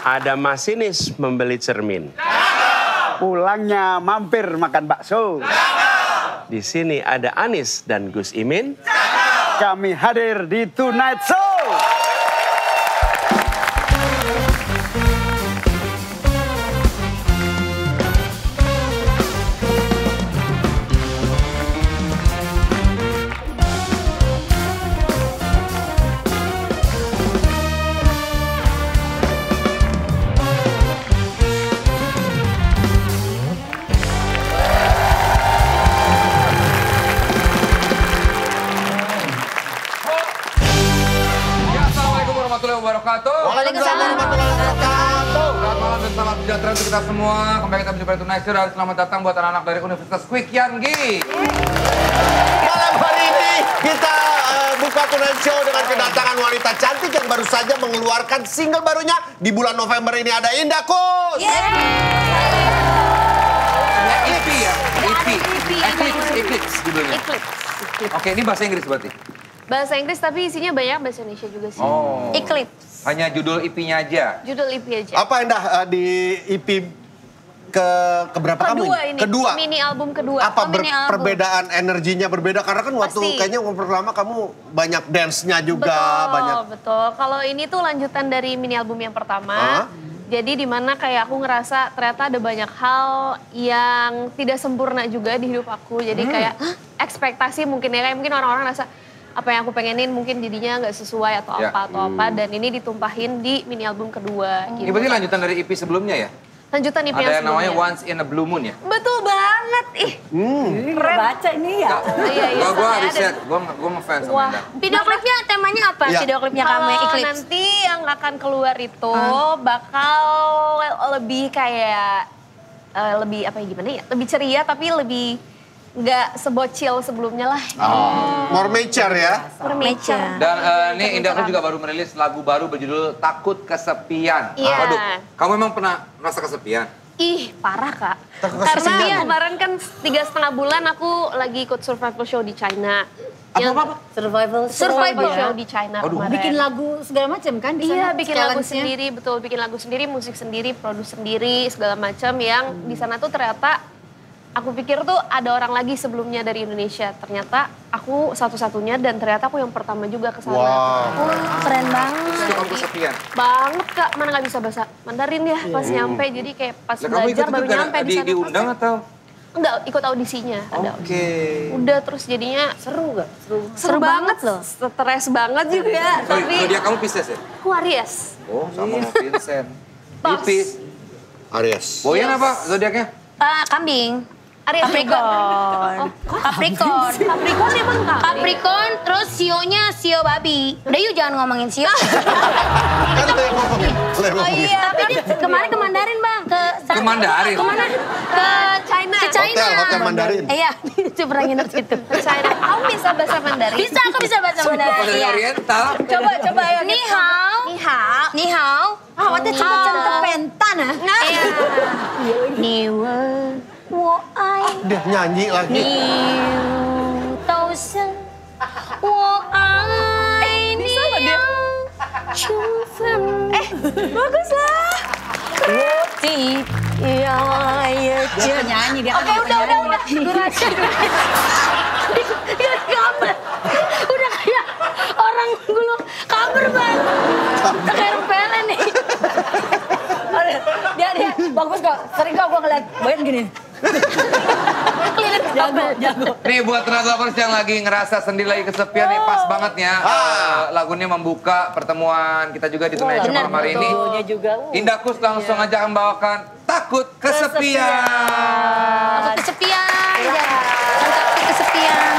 Ada masinis membeli cermin. Pulangnya mampir makan bakso. Di sini ada Anis dan Gus Imin. Kami hadir di Tonight Show. Waalaikumsalam warahmatullahi wabarakatuh. Selamat malam dan selamat sejahtera untuk kita semua. Kembali kita berjumpa di Tonight Show dan selamat datang buat anak-anak dari Universitas Kwik Yangi. Malam hari ini kita buka Tonight Show dengan kedatangan wanita cantik yang baru saja mengeluarkan single barunya di bulan November ini. Ada Indah Kus. EP ya? Eclipse judulnya. Oke, ini bahasa Inggris berarti? Bahasa Inggris tapi isinya banyak bahasa Indonesia juga sih. Oh. Eclipse. Hanya judul EP-nya aja? Judul EP aja. Apa Indah di EP keberapa kamu ini? Kedua. Mini album kedua. Apa mini album. perbedaan energinya berbeda? Karena kan waktu kayaknya pertama kamu banyak dance-nya juga. Betul. Kalau ini tuh lanjutan dari mini album yang pertama. Jadi dimana kayak aku ngerasa ternyata ada banyak hal yang tidak sempurna juga di hidup aku. Jadi kayak ekspektasi mungkin ya, kayak mungkin orang-orang rasa apa yang aku pengenin mungkin jadinya nggak sesuai atau apa. Dan ini ditumpahin di mini album kedua. Ini Gitu. berarti lanjutan dari EP sebelumnya ya? Lanjutan EP ada yang yang namanya sebelumnya. Once in a Blue Moon ya? Betul banget. Keren. Baca ini ya. Iya. Gue riset, gue ngefans sama Wah, Indah. video klipnya temanya apa? Ya. Video klipnya kami Eclipse. Nanti yang akan keluar itu bakal lebih kayak lebih apa ya gimana ya? Lebih ceria tapi lebih nggak sebocil sebelumnya lah. More mature ya. Mature. Dan ini Indah kan juga baru merilis lagu baru berjudul Takut Kesepian. Iya. Waduh, kamu emang pernah merasa kesepian? Ih, parah Kak. Takut Karena kesepian. kemarin kan 3,5 bulan aku lagi ikut survival show di China. Apa? Survival Survival show di China kemarin. Bikin lagu segala macam kan di Iya, sana? bikin lagu Challenge-nya. sendiri, betul. Bikin lagu sendiri, musik sendiri, produce sendiri, segala macam yang di sana tuh ternyata aku pikir tuh ada orang lagi sebelumnya dari Indonesia. Ternyata aku satu-satunya dan ternyata aku yang pertama juga ke sana. Wow. Keren banget. Terus kamu kesepian? Banget Kak, mana nggak bisa bahasa Mandarin ya pas nyampe. Jadi kayak pas Lah, kamu ikut belajar baru juga nyampe di sana. diundang atau? Enggak, ikut audisinya. Ada Oke. Udah terus jadinya Seru gak? seru banget loh. Stres banget juga. Tapi Zodiak kamu Pisces ya? Aquarius. Oh, sama sama Vincent. Tos. Ipis. Aries. Boyan apa zodiaknya? Kambing. Aries Capricorn. Capricorn. Capricorn emang kambing? Capricorn, terus sionya sio babi. Udah yuk jangan ngomongin sio. Kan itu yang ngomongin. Tapi dia kemarin ke Mandarin bang. Ke Mandarin? Kemana? Ke China. Ke China. Hotel Mandarin. Iya, itu pernah nginep situ. China. Kamu bisa bahasa Mandarin? Bisa, aku bisa bahasa Mandarin. Dari Iya. Oriental. Coba ayo. Ni hao. Ni hao. Ni hao. Ah, waktu itu macam pentan ah. Iya. Ni wo wo ai. Dia nyanyi lagi. 你都是我爱你要充分。 Bagus lah. Dia nyanyi dia. Oke, udah. Durasi. Udah kayak orang dulu kabar banget. Udah kayak rempelen nih. Dia bagus kok. Sering kok gue ngeliat Boyan gini. Jago. Nih buat tenaga lovers yang lagi ngerasa sendiri lagi kesepian nih pas banget ya. Lagunya membuka pertemuan kita juga di Tonight Show malam hari ini. Lagunya juga. Indah Kus langsung aja membawakan Takut Kesepian. Takut kesepian. Takut kesepian.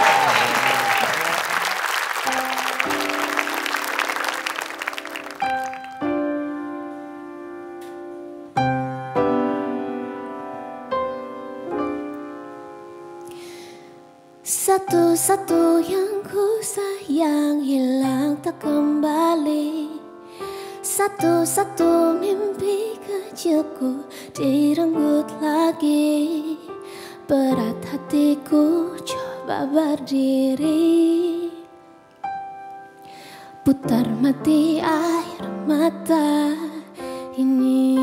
Satu-satu yang ku sayang hilang tak kembali. Satu-satu mimpi kecilku direnggut lagi. Berat hatiku coba berdiri. Putar mati air mata ini.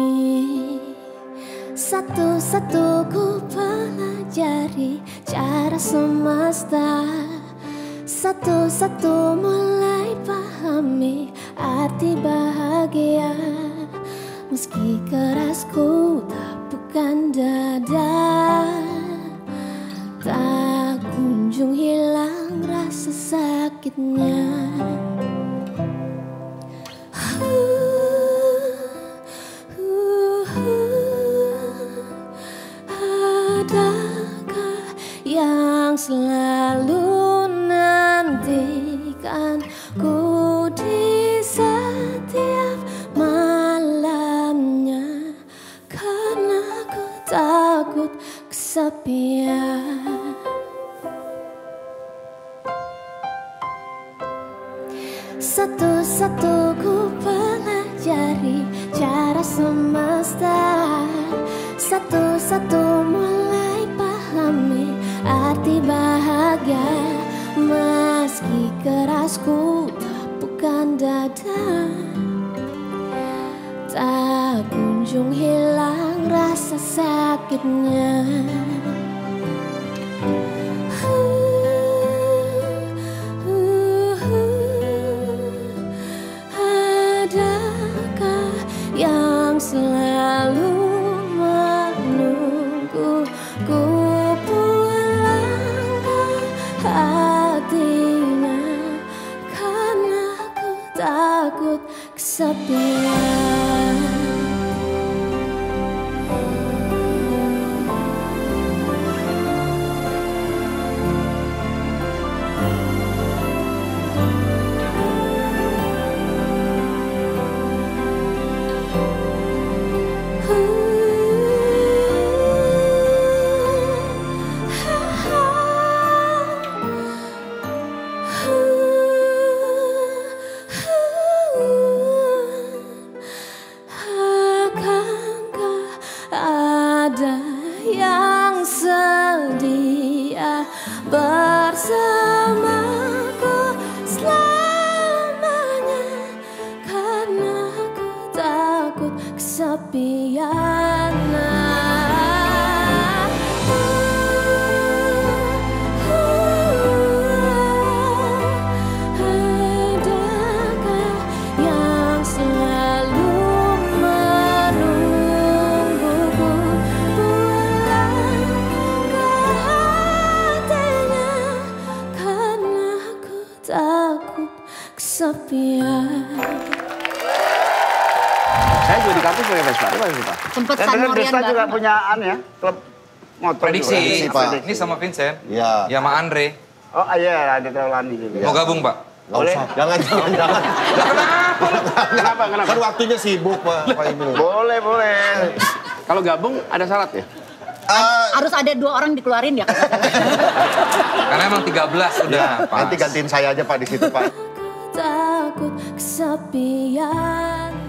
Satu-satu ku pelajari cara semesta. Satu-satu mulai pahami arti bahagia. Meski keras ku tapukan dada, tak kunjung hilang rasa sakitnya. Adakah yang selalu nantikan ku di setiap malamnya, karena ku takut kesepian. Satu-satu ku pelajari cara semesta. Satu-satu mulai pahami arti bahagia. Meski keras ku tapukan dada, tak kunjung hilang rasa sakitnya. Adakah yang selalu menunggu ku pulang ke hatinya, karena ku takut kesepian. Akankah ada yang sedia bersamaku selamanya, karena ku takut kesepian. Adakah yang selalu menungguku pulang ke hatinya, karena ku takut kesepian. Saya juga di kampus pakai Vespa, Pak. Sempet Dan San dengar Morian Desta juga bareng. punya klub motor. Prediksi, juga. Pak. ini sama Vincent, Iya. ya sama Andre. Oh iya, ada Taulani juga. Mau gabung, Pak? Nggak Boleh. usah. Jangan. Kenapa? Kan waktunya sibuk, Pak Ibnu. Boleh. Kalau gabung ada syarat ya? Harus ada 2 orang dikeluarin ya. Karena emang 13 udah pas. Nanti gantiin saya aja, Pak, di situ, Pak. Takut kesepian.